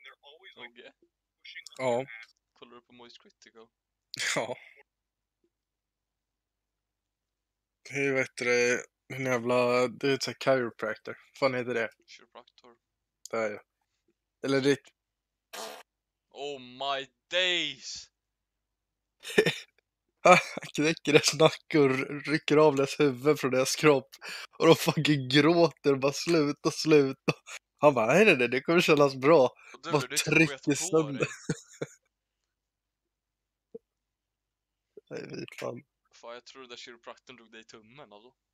Ogge, Ja. kollar du på Moist Critical? Ja. Det är en jävla, det är ett sånt här chiropractor. Fan heter det? Chiropractor. Det är eller det. Oh my days! Han knäcker deras nacke och rycker av deras huvud från deras kropp. Och de fucking gråter, bara sluta. Han bara, nej, det kommer kännas bra. Och du, Bara det tror jag trycker tar på sönder. dig. Nej, fan. Fan, jag tror den där chiropraktorn drog dig i tummen alltså.